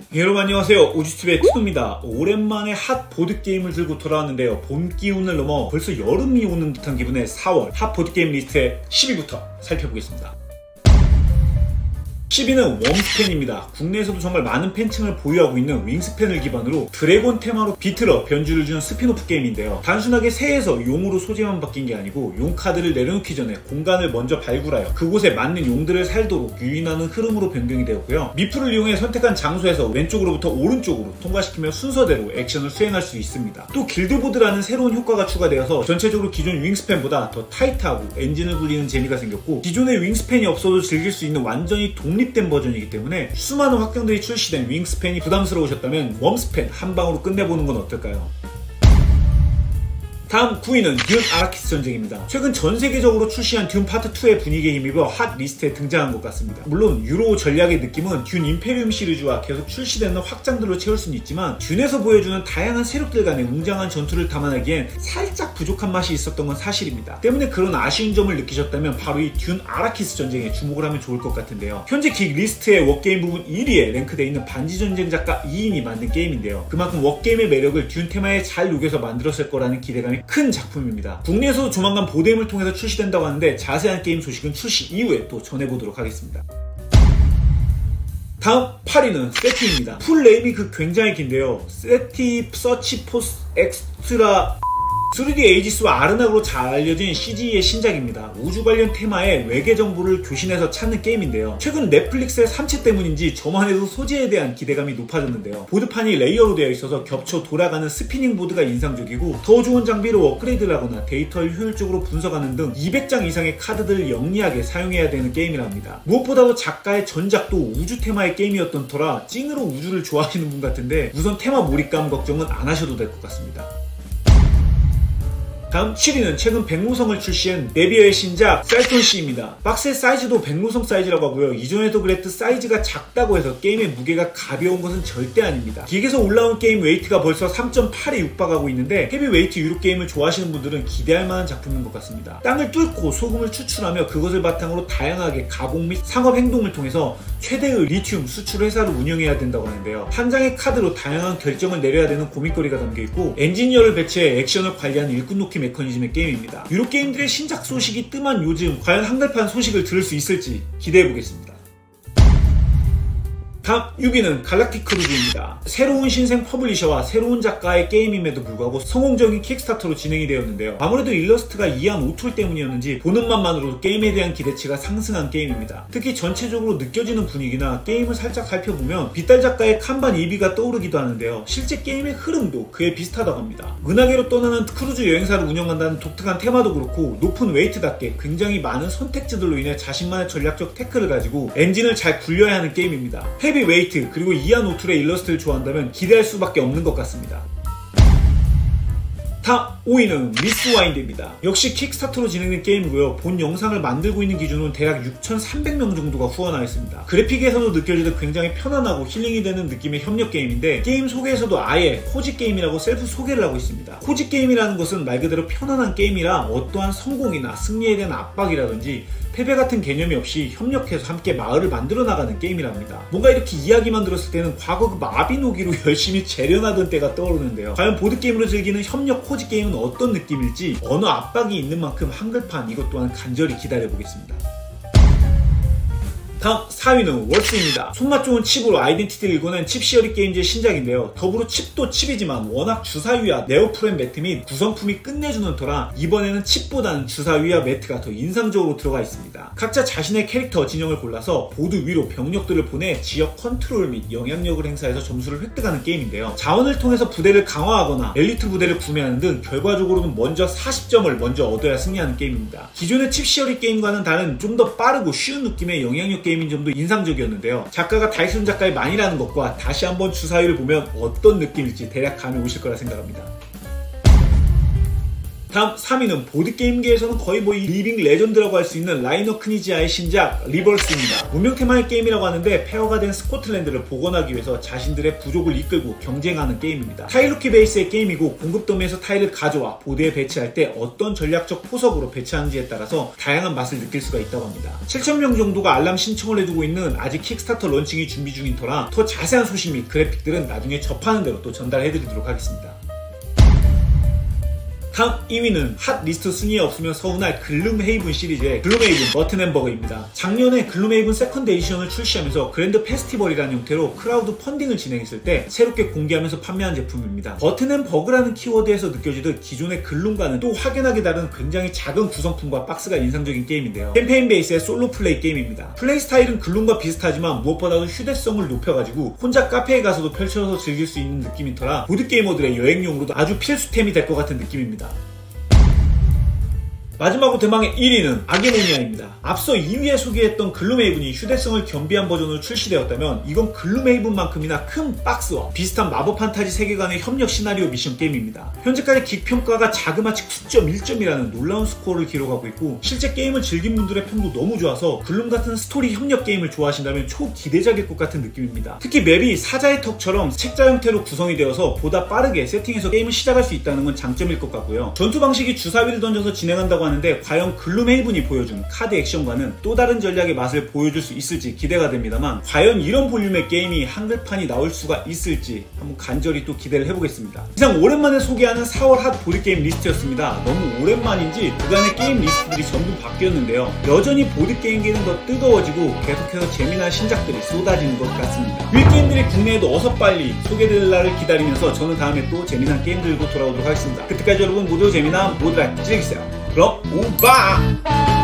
여러분 안녕하세요. 우주TV의 티노입니다. 오랜만에 핫 보드게임을 들고 돌아왔는데요. 봄 기운을 넘어 벌써 여름이 오는 듯한 기분의 4월 핫 보드게임 리스트의 10위부터 살펴보겠습니다. 10위는 웜스팬입니다. 국내에서도 정말 많은 팬층을 보유하고 있는 윙스팬을 기반으로 드래곤 테마로 비틀어 변주를 준 스피노프 게임인데요. 단순하게 새에서 용으로 소재만 바뀐 게 아니고 용 카드를 내려놓기 전에 공간을 먼저 발굴하여 그곳에 맞는 용들을 살도록 유인하는 흐름으로 변경이 되었고요. 미프를 이용해 선택한 장소에서 왼쪽으로부터 오른쪽으로 통과시키며 순서대로 액션을 수행할 수 있습니다. 또 길드보드라는 새로운 효과가 추가되어서 전체적으로 기존 윙스팬보다 더 타이트하고 엔진을 굴리는 재미가 생겼고, 기존의 윙스팬이 없어도 즐길 수 있는 완전히 독립된 버전이기 때문에 수많은 확장들이 출시된 윙스팬이 부담스러우셨다면 웜스팬 한 방으로 끝내보는 건 어떨까요? 다음 9위는 듄 아라키스 전쟁입니다. 최근 전 세계적으로 출시한 듄 파트 2의 분위기에 힘입어 핫 리스트에 등장한 것 같습니다. 물론 유로 전략의 느낌은 듄 임페리움 시리즈와 계속 출시되는 확장들로 채울 수는 있지만, 듄에서 보여주는 다양한 세력들 간의 웅장한 전투를 담아내기엔 살짝 부족한 맛이 있었던 건 사실입니다. 때문에 그런 아쉬운 점을 느끼셨다면 바로 이 듄 아라키스 전쟁에 주목을 하면 좋을 것 같은데요. 현재 긱 리스트의 워게임 부분 1위에 랭크되어 있는 반지전쟁 작가 2인이 만든 게임인데요. 그만큼 워게임의 매력을 듄 테마에 잘 녹여서 만들었을 거라는 기대감이 큰 작품입니다. 국내에서도 조만간 보드게임을 통해서 출시된다고 하는데 자세한 게임 소식은 출시 이후에 또 전해보도록 하겠습니다. 다음 8위는 세티입니다. 풀 네임이 굉장히 긴데요. 세티 서치 포스 엑스트라 3D 에이지스와 아르낙으로 잘 알려진 CG의 신작입니다. 우주 관련 테마의 외계 정보를 교신해서 찾는 게임인데요. 최근 넷플릭스의 삼체 때문인지 저만 해도 소재에 대한 기대감이 높아졌는데요. 보드판이 레이어로 되어 있어서 겹쳐 돌아가는 스피닝 보드가 인상적이고, 더 좋은 장비로 업그레이드를 하거나 데이터를 효율적으로 분석하는 등 200장 이상의 카드들을 영리하게 사용해야 되는 게임이라 합니다. 무엇보다도 작가의 전작도 우주 테마의 게임이었던 터라 찡으로 우주를 좋아하시는 분 같은데 우선 테마 몰입감 걱정은 안 하셔도 될 것 같습니다. 다음 7위는 최근 백로성을 출시한 네비어의 신작 쌀톤C입니다. 박스의 사이즈도 백로성 사이즈라고 하고요. 이전에도 그랬듯 사이즈가 작다고 해서 게임의 무게가 가벼운 것은 절대 아닙니다. 기획에서 올라온 게임 웨이트가 벌써 3.8에 육박하고 있는데, 헤비 웨이트 유로 게임을 좋아하시는 분들은 기대할 만한 작품인 것 같습니다. 땅을 뚫고 소금을 추출하며 그것을 바탕으로 다양하게 가공 및 상업 행동을 통해서 최대의 리튬 수출 회사를 운영해야 된다고 하는데요. 한 장의 카드로 다양한 결정을 내려야 되는 고민거리가 담겨있고, 엔지니어를 배치해 액션을 관리하는 일꾼 놓기 메커니즘의 게임입니다. 유로 게임들의 신작 소식이 뜸한 요즘 과연 한글판 소식을 들을 수 있을지 기대해보겠습니다. 다음 6위는 갈락틱 크루즈입니다. 새로운 신생 퍼블리셔와 새로운 작가의 게임임에도 불구하고 성공적인 킥스타터로 진행이 되었는데요. 아무래도 일러스트가 이안 오툴 때문이었는지 보는 맛만으로도 게임에 대한 기대치가 상승한 게임입니다. 특히 전체적으로 느껴지는 분위기나 게임을 살짝 살펴보면 빗달 작가의 칸반 이비가 떠오르기도 하는데요. 실제 게임의 흐름도 그에 비슷하다고 합니다. 은하계로 떠나는 크루즈 여행사를 운영한다는 독특한 테마도 그렇고, 높은 웨이트답게 굉장히 많은 선택지들로 인해 자신만의 전략적 태클을 가지고 엔진을 잘 굴려야 하는 게임입니다. 헤비 웨이트 그리고 이안 오툴의 일러스트를 좋아한다면 기대할 수밖에 없는 것 같습니다. 다음 5위는 미스 와인드입니다. 역시 킥스타터로 진행된 게임이고요. 본 영상을 만들고 있는 기준은 대략 6,300명 정도가 후원하여 있습니다. 그래픽에서도 느껴지듯 굉장히 편안하고 힐링이 되는 느낌의 협력 게임인데, 게임 소개에서도 아예 코지 게임이라고 셀프 소개를 하고 있습니다. 코지 게임이라는 것은 말 그대로 편안한 게임이라 어떠한 성공이나 승리에 대한 압박이라든지 패배 같은 개념이 없이 협력해서 함께 마을을 만들어 나가는 게임이랍니다. 뭔가 이렇게 이야기만 들었을 때는 과거 그 마비노기로 열심히 재련하던 때가 떠오르는데요. 과연 보드게임으로 즐기는 협력 코지 게임은 어떤 느낌일지, 언어 압박이 있는 만큼 한글판 이것 또한 간절히 기다려보겠습니다. 다음 4위는 월스입니다. 손맛 좋은 칩으로 아이덴티티를 읽어낸 칩 시어리 게임즈의 신작인데요. 더불어 칩도 칩이지만 워낙 주사위와 네오프렌 매트 및 구성품이 끝내주는 터라 이번에는 칩보다는 주사위와 매트가 더 인상적으로 들어가 있습니다. 각자 자신의 캐릭터 진영을 골라서 보드 위로 병력들을 보내 지역 컨트롤 및 영향력을 행사해서 점수를 획득하는 게임인데요. 자원을 통해서 부대를 강화하거나 엘리트 부대를 구매하는 등 결과적으로는 먼저 40점을 먼저 얻어야 승리하는 게임입니다. 기존의 칩 시어리 게임과는 다른 좀 더 빠르고 쉬운 느낌의 영향력 게임인 점도 인상적이었는데요. 작가가 다이슨 작가의 만이라는 것과 다시 한번 주사위를 보면 어떤 느낌일지 대략 감이 오실 거라 생각합니다. 다음 3위는 보드게임계에서는 거의 뭐 리빙 레전드라고 할 수 있는 라이너 크니지아의 신작 리버스입니다. 문명 테마의 게임이라고 하는데 폐허가 된 스코틀랜드를 복원하기 위해서 자신들의 부족을 이끌고 경쟁하는 게임입니다. 타일루키 베이스의 게임이고 공급 더미에서 타일을 가져와 보드에 배치할 때 어떤 전략적 포석으로 배치하는지에 따라서 다양한 맛을 느낄 수가 있다고 합니다. 7,000명 정도가 알람 신청을 해두고 있는 아직 킥스타터 런칭이 준비 중인 터라 더 자세한 소식 및 그래픽들은 나중에 접하는 대로 또 전달해드리도록 하겠습니다. 다음 2위는 핫 리스트 순위에 없으면 서운할 글룸헤이븐 시리즈의 글룸헤이븐 머튼앤버그입니다. 작년에 글룸헤이븐 세컨드 에디션을 출시하면서 그랜드 페스티벌이라는 형태로 크라우드 펀딩을 진행했을 때 새롭게 공개하면서 판매한 제품입니다. 머튼앤버그라는 키워드에서 느껴지듯 기존의 글룸과는 또 확연하게 다른 굉장히 작은 구성품과 박스가 인상적인 게임인데요. 캠페인 베이스의 솔로 플레이 게임입니다. 플레이 스타일은 글룸과 비슷하지만 무엇보다도 휴대성을 높여가지고 혼자 카페에 가서도 펼쳐서 즐길 수 있는 느낌인 터라 보드게이머들의 여행용으로도 아주 필수템이 될 것 같은 느낌입니다. 마지막으로 대망의 1위는 아게모니아입니다. 앞서 2위에 소개했던 글룸헤이븐이 휴대성을 겸비한 버전으로 출시되었다면 이건 글룸헤이븐만큼이나 큰 박스와 비슷한 마법 판타지 세계관의 협력 시나리오 미션 게임입니다. 현재까지 긱평가가 자그마치 9.1점이라는 놀라운 스코어를 기록하고 있고 실제 게임을 즐긴 분들의 평도 너무 좋아서 글룸 같은 스토리 협력 게임을 좋아하신다면 초기대작일 것 같은 느낌입니다. 특히 맵이 사자의 턱처럼 책자 형태로 구성이 되어서 보다 빠르게 세팅해서 게임을 시작할 수 있다는 건 장점일 것 같고요. 전투 방식이 주사위를 던져서 진행한다고 하는데 과연 글룸헤이븐이 보여준 카드 액션과는 또 다른 전략의 맛을 보여줄 수 있을지 기대가 됩니다만 과연 이런 볼륨의 게임이 한글판이 나올 수가 있을지 한번 간절히 또 기대를 해보겠습니다. 이상 오랜만에 소개하는 4월 핫 보드게임 리스트였습니다. 너무 오랜만인지 그간의 게임 리스트들이 전부 바뀌었는데요. 여전히 보드게임계는 더 뜨거워지고 계속해서 재미난 신작들이 쏟아지는 것 같습니다. 이 게임들이 국내에도 어서 빨리 소개될 날을 기다리면서 저는 다음에 또 재미난 게임 들고 돌아오도록 하겠습니다. 그때까지 여러분 모두 재미난 모드라이프 즐기세요. 그럼 오바!